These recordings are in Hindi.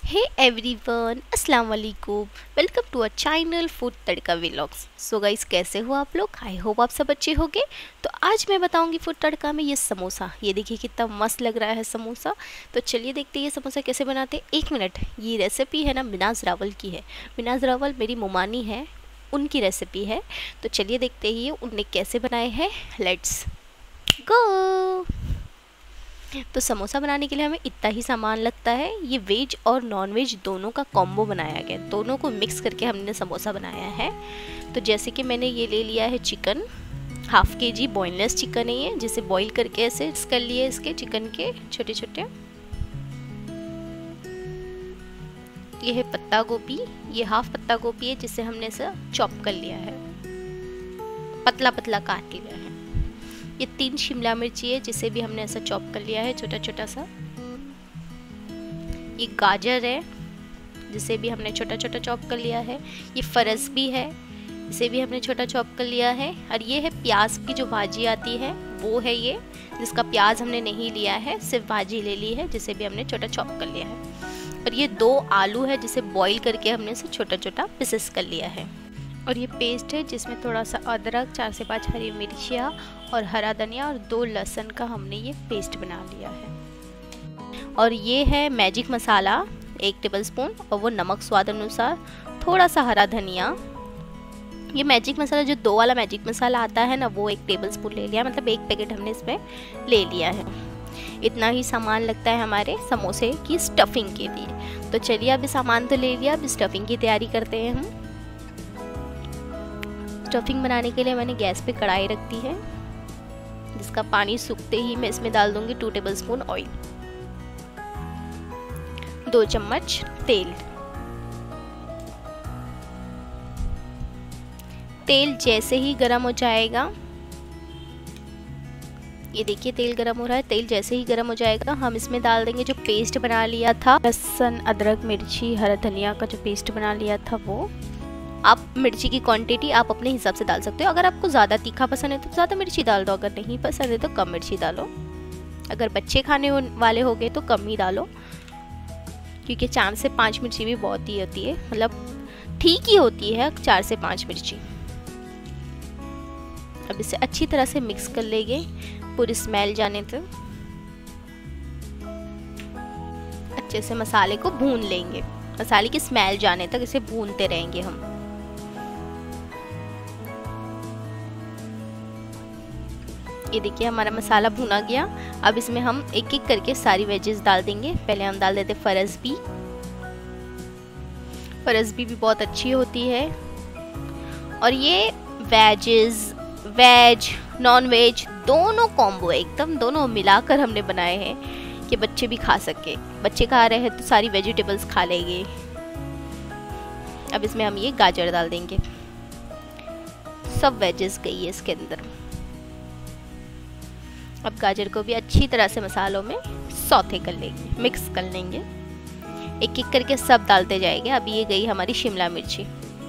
हे एवरीवन, अस्सलाम वालेकुम। Welcome to a channel food Tadka vlogs. So guys, कैसे हो आप लोग? आई होप आप सब अच्छे होंगे। तो आज मैं बताऊंगी फूड तड़का में ये समोसा। ये देखिए कितना मस्त लग रहा है समोसा। तो चलिए देखते हैं ये समोसा कैसे बनाते हैं। एक मिनट, ये रेसिपी है ना मिनाज रावल की है। मिनाज रावल मेरी मुमानी है, उनकी रेसिपी है। तो चलिए देखते हैं उनने कैसे बनाए हैं। Let's go. तो समोसा बनाने के लिए हमें इतना ही सामान लगता है। ये वेज और नॉन वेज दोनों का कॉम्बो बनाया गया, दोनों को मिक्स करके हमने समोसा बनाया है। तो जैसे कि मैंने ये ले लिया है chicken, half KG boneless chicken है ये, जिसे बॉईल करके ऐसे कर लिए इसके चिकन के छोटे छोटे। ये है पत्ता गोभी, ये हाफ पत्ता गोभी है जिसे हमने ऐसा चॉप कर लिया है, पतला पतला काट लिया है। ये 3 शिमला मिर्ची है जिसे भी हमने ऐसा चॉप कर लिया है छोटा छोटा सा। ये गाजर है जिसे भी हमने छोटा छोटा चॉप कर लिया है। ये फरस भी है, इसे भी हमने छोटा चॉप कर लिया है। और ये है प्याज की जो भाजी आती है, वो है ये, जिसका प्याज हमने नहीं लिया है, सिर्फ भाजी ले ली है, जिसे भी हमने छोटा चॉप कर लिया है। और ये 2 आलू है जिसे बॉईल करके हमने इसे छोटा छोटा पीसेस कर लिया है। और ये पेस्ट है जिसमें थोड़ा सा अदरक, 4 से 5 हरी मिर्चियाँ और हरा धनिया और 2 लहसुन का हमने ये पेस्ट बना लिया है। और ये है मैजिक मसाला 1 टेबलस्पून, और वो नमक स्वाद अनुसार, थोड़ा सा हरा धनिया। ये मैजिक मसाला जो 2 वाला मैजिक मसाला आता है ना, वो 1 टेबलस्पून ले लिया, मतलब 1 पैकेट हमने इसमें ले लिया है। इतना ही सामान लगता है हमारे समोसे की स्टफिंग के लिए। तो चलिए अभी सामान तो ले लिया, अभी स्टफिंग की तैयारी करते हैं हम। स्टफिंग बनाने के लिए मैंने गैस पे कढ़ाई रख दी है, जिसका पानी सूखते ही मैं इसमें डाल दूंगी 2 टेबलस्पून ऑयल, 2 चम्मच तेल। तेल जैसे ही गर्म हो जाएगा, ये देखिए तेल गर्म हो रहा है। तेल जैसे ही गर्म हो जाएगा हम इसमें डाल देंगे जो पेस्ट बना लिया था, लहसुन, अदरक, मिर्ची, हरा धनिया का जो पेस्ट बना लिया था वो। आप मिर्ची की क्वांटिटी आप अपने हिसाब से डाल सकते हो। अगर आपको ज़्यादा तीखा पसंद है तो ज़्यादा मिर्ची डाल दो, अगर नहीं पसंद है तो कम मिर्ची डालो। अगर बच्चे खाने वाले हो गए तो कम ही डालो, क्योंकि 4 से 5 मिर्ची भी बहुत ही होती है, मतलब ठीक ही होती है 4 से 5 मिर्ची। अब इसे अच्छी तरह से मिक्स कर लेंगे पूरी स्मेल जाने तक। अच्छे से मसाले को भून लेंगे, मसाले की स्मेल जाने तक इसे भूनते रहेंगे हम। ये देखिए हमारा मसाला भुना गया। अब इसमें हम एक एक करके सारी वेजेस डाल देंगे। पहले हम डाल देते फरस भी। फरस भी बहुत अच्छी होती है। और ये वेज नॉन वेज दोनों कॉम्बो है, एकदम दोनों मिलाकर हमने बनाए हैं कि बच्चे भी खा सके। बच्चे खा रहे हैं तो सारी वेजिटेबल्स खा लेंगे। अब इसमें हम ये गाजर डाल देंगे, सब वेजेस गई है इसके अंदर। अब गाजर को भी अच्छी तरह से मसालों में सौते कर लेंगे, मिक्स कर लेंगे। एक एक करके सब डालते जाएंगे। अब ये गई हमारी शिमला मिर्ची,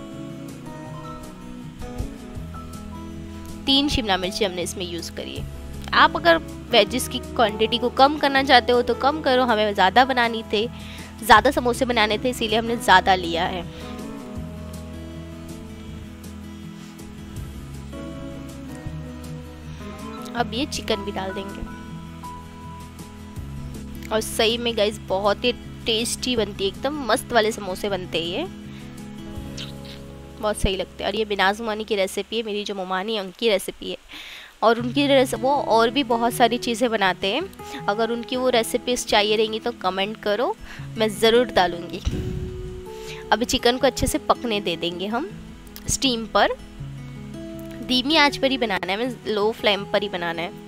3 शिमला मिर्ची हमने इसमें यूज़ करी है। आप अगर वेजेस की क्वांटिटी को कम करना चाहते हो तो कम करो। हमें ज़्यादा बनानी थे, ज़्यादा समोसे बनाने थे, इसीलिए हमने ज़्यादा लिया है। अब ये चिकन भी डाल देंगे। और सही में गाइस बहुत ही टेस्टी बनती है, एकदम मस्त वाले समोसे बनते हैं, ये बहुत सही लगते हैं। और ये बिनाज मुमानी की रेसिपी है, मेरी जो मुमानी है उनकी रेसिपी है। और उनकी वो और भी बहुत सारी चीज़ें बनाते हैं। अगर उनकी वो रेसिपीज चाहिए रहेंगी तो कमेंट करो, मैं ज़रूर डालूँगी। अभी चिकन को अच्छे से पकने दे देंगे हम स्टीम पर। धीमी आंच पर ही बनाना है, हमें लो फ्लेम पर ही बनाना है।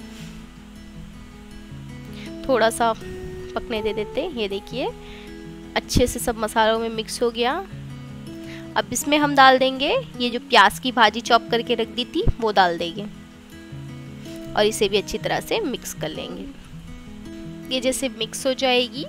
थोड़ा सा पकने दे देते। ये देखिए अच्छे से सब मसालों में मिक्स हो गया। अब इसमें हम डाल देंगे ये जो प्याज की भाजी चॉप करके रख दी थी, वो डाल देंगे और इसे भी अच्छी तरह से मिक्स कर लेंगे। ये जैसे मिक्स हो जाएगी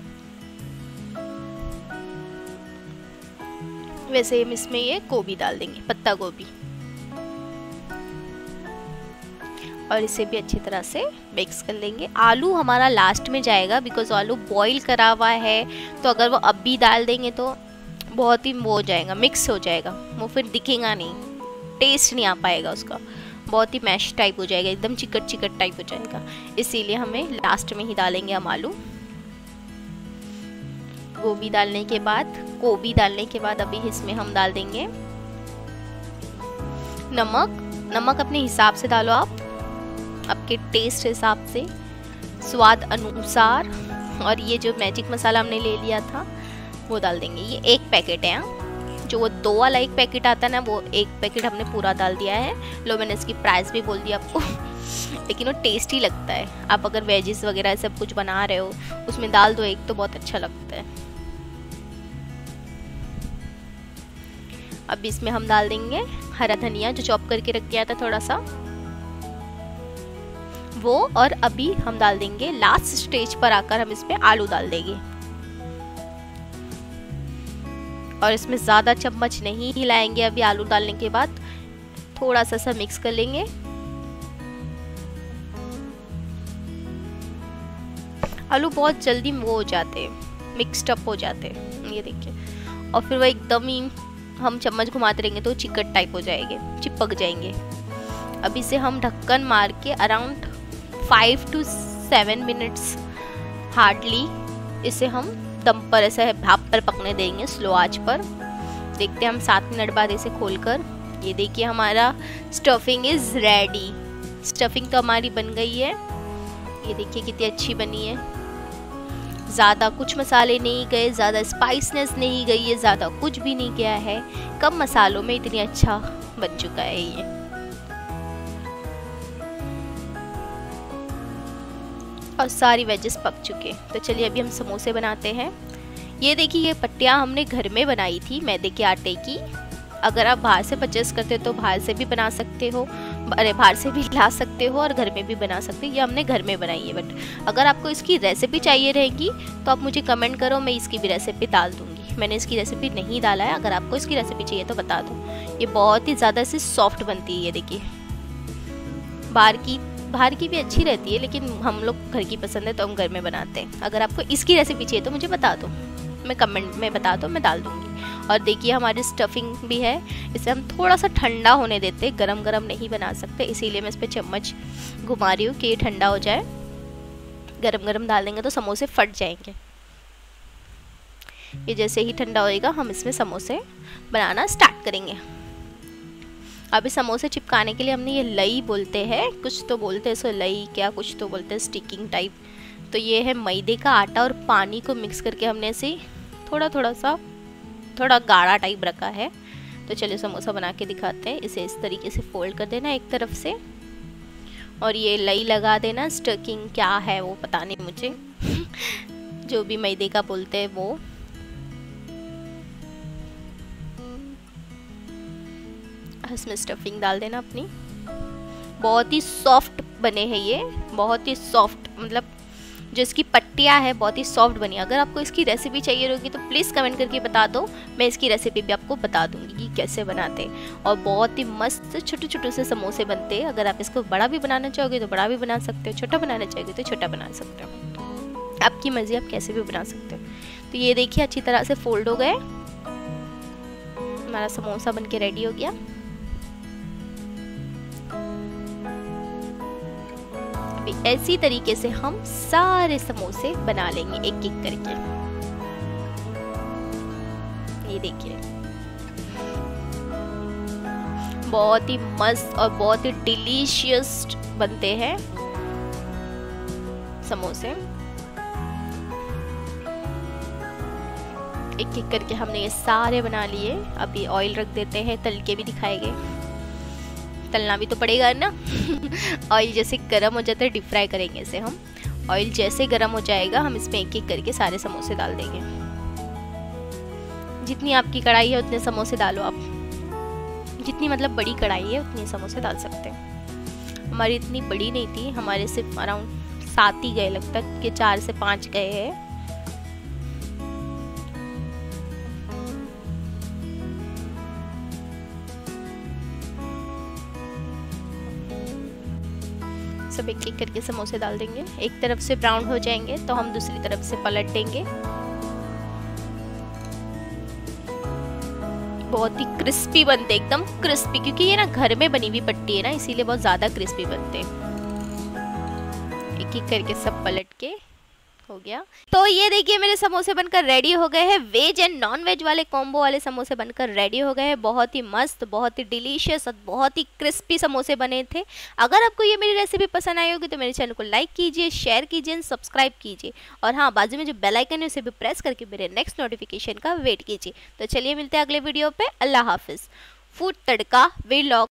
वैसे हम इसमें ये गोभी डाल देंगे, पत्ता गोभी। और इसे भी अच्छी तरह से मिक्स कर लेंगे। आलू हमारा लास्ट में जाएगा बिकॉज आलू बॉईल करा हुआ है, तो अगर वो अब भी डाल देंगे तो बहुत ही वो हो जाएगा, मिक्स हो जाएगा, वो फिर दिखेगा नहीं, टेस्ट नहीं आ पाएगा उसका, बहुत ही मैश टाइप हो जाएगा, एकदम चिकट चिकट टाइप हो जाएगा। इसीलिए हमें लास्ट में ही डालेंगे हम आलू। गोभी डालने के बाद अभी इसमें हम डाल देंगे नमक अपने हिसाब से डालो आप, आपके टेस्ट हिसाब से, स्वाद अनुसार। और ये जो मैजिक मसाला हमने ले लिया था वो डाल देंगे। ये 1 पैकेट है, जो वो 2 वाला 1 पैकेट आता है ना, वो 1 पैकेट हमने पूरा डाल दिया है। लो मैंने इसकी प्राइस भी बोल दिया आपको लेकिन वो टेस्टी लगता है। आप अगर वेजिस वगैरह सब कुछ बना रहे हो उसमें डाल दो एक, तो बहुत अच्छा लगता है। अब इसमें हम डाल देंगे हरा धनिया जो चॉप करके रख दिया था थोड़ा सा वो, और अभी हम डाल देंगे लास्ट स्टेज पर आकर हम इसमें आलू डाल देंगे। और इसमें ज़्यादा चम्मच नहीं हिलाएंगे, अभी आलू डालने के बाद थोड़ा सा मिक्स कर लेंगे। आलू बहुत जल्दी वो हो जाते हैं, मिक्सड अप हो जाते हैं, ये देखिए। और फिर वो एकदम ही हम चम्मच घुमाते रहेंगे तो चिकट टाइप हो जाएंगे, चिपक जाएंगे। अब इसे हम ढक्कन मार के अराउंड 5 to 7 मिनट्स हार्डली इसे हम दम पर ऐसे भाप पर पकने देंगे, स्लो आंच पर। देखते हैं हम 7 मिनट बाद इसे खोलकर। ये देखिए हमारा स्टफिंग इज रेडी। स्टफिंग तो हमारी बन गई है, ये देखिए कितनी अच्छी बनी है। ज़्यादा कुछ मसाले नहीं गए, ज़्यादा स्पाइसनेस नहीं गई है, ज़्यादा कुछ भी नहीं गया है, कम मसालों में इतनी अच्छा बन चुका है ये। और सारी वेजेस पक चुके। तो चलिए अभी हम समोसे बनाते हैं। ये देखिए ये पट्टियाँ हमने घर में बनाई थी मैदे के आटे की। अगर आप बाहर से परचेस करते हो तो बाहर से भी बना सकते हो, अरे बाहर से भी ला सकते हो और घर में भी बना सकते हो। ये हमने घर में बनाई है। बट अगर आपको इसकी रेसिपी चाहिए रहेगी तो आप मुझे कमेंट करो, मैं इसकी भी रेसिपी डाल दूँगी। मैंने इसकी रेसिपी नहीं डाला है, अगर आपको इसकी रेसिपी चाहिए तो बता दो। ये बहुत ही ज़्यादा से सॉफ्ट बनती है। ये देखिए बाहर की भी अच्छी रहती है, लेकिन हम लोग घर की पसंद है तो हम घर में बनाते हैं। अगर आपको इसकी रेसिपी चाहिए तो मुझे बता दो, मैं कमेंट में बता दो, मैं डाल दूँगी। और देखिए हमारी स्टफिंग भी है, इसे हम थोड़ा सा ठंडा होने देते हैं, गरम गरम नहीं बना सकते, इसीलिए मैं इस पर चम्मच घुमा रही हूँ कि ये ठंडा हो जाए। गरम गरम डाल देंगे तो समोसे फट जाएंगे। ये जैसे ही ठंडा होएगा हम इसमें समोसे बनाना स्टार्ट करेंगे। अभी समोसे चिपकाने के लिए हमने ये लई बोलते हैं, कुछ तो बोलते हैं इसको लई, क्या कुछ तो बोलते हैं स्टिकिंग टाइप। तो ये है मैदे का आटा और पानी को मिक्स करके हमने ऐसे थोड़ा गाढ़ा टाइप रखा है। तो चलिए समोसा बना के दिखाते हैं। इसे इस तरीके से फोल्ड कर देना एक तरफ से, और ये लई लगा देना। स्टकिंग क्या है वो पता नहीं मुझे जो भी मैदे का बोलते हैं वो। इसमें स्टफिंग डाल देना अपनी। बहुत ही सॉफ्ट बने हैं ये, बहुत ही सॉफ्ट, मतलब जो इसकी पट्टियाँ है बहुत ही सॉफ्ट बनी। अगर आपको इसकी रेसिपी चाहिए होगी तो प्लीज़ कमेंट करके बता दो, मैं इसकी रेसिपी भी आपको बता दूंगी कि कैसे बनाते हैं। और बहुत ही मस्त छोटे छोटे से समोसे बनते हैं। अगर आप इसको बड़ा भी बनाना चाहोगे तो बड़ा भी बना सकते हो, छोटा बनाना चाहोगे तो छोटा बना सकते हो, आपकी मर्जी, आप कैसे भी बना सकते हो। तो ये देखिए अच्छी तरह से फोल्ड हो गए, हमारा समोसा बन के रेडी हो गया। ऐसी तरीके से हम सारे समोसे बना लेंगे एक एक करके। ये देखिए बहुत ही मस्त और बहुत ही डिलीशियस बनते हैं समोसे। एक एक करके हमने ये सारे बना लिए। अभी ऑयल रख देते हैं, तल के भी दिखाएंगे, तलना भी तो पड़ेगा ना ऑयल जैसे गर्म हो जाता है डीप फ्राई करेंगे इसे हम। ऑयल जैसे गर्म हो जाएगा हम इसमें एक एक करके सारे समोसे डाल देंगे। जितनी आपकी कढ़ाई है उतने समोसे डालो आप, जितनी मतलब बड़ी कढ़ाई है उतने समोसे डाल सकते हैं। हमारी इतनी बड़ी नहीं थी, हमारे सिर्फ अराउंड 7 ही गए, लगता है कि 4 से 5 गए हैं। सब एक एक करके समोसे डाल देंगे। एक तरफ से ब्राउन हो जाएंगे तो हम दूसरी तरफ से पलट देंगे। बहुत ही क्रिस्पी बनते, एकदम क्रिस्पी, क्योंकि ये ना घर में बनी हुई पट्टी है ना, इसीलिए बहुत ज़्यादा क्रिस्पी बनते। एक एक करके सब पलट के हो गया। तो ये देखिए मेरे समोसे बनकर रेडी हो गए हैं। वेज एंड नॉन वेज वाले कॉम्बो वाले समोसे बनकर रेडी हो गए हैं। बहुत ही मस्त, बहुत ही डिलीशियस और बहुत ही क्रिस्पी समोसे बने थे। अगर आपको ये मेरी रेसिपी पसंद आई होगी तो मेरे चैनल को लाइक कीजिए, शेयर कीजिए एंड सब्सक्राइब कीजिए। और हाँ, बाजू में जो बेल आइकन है उसे भी प्रेस करके मेरे नेक्स्ट नोटिफिकेशन का वेट कीजिए। तो चलिए मिलते हैं अगले वीडियो पे। अल्लाह हाफिज़। Food Tadka vlog.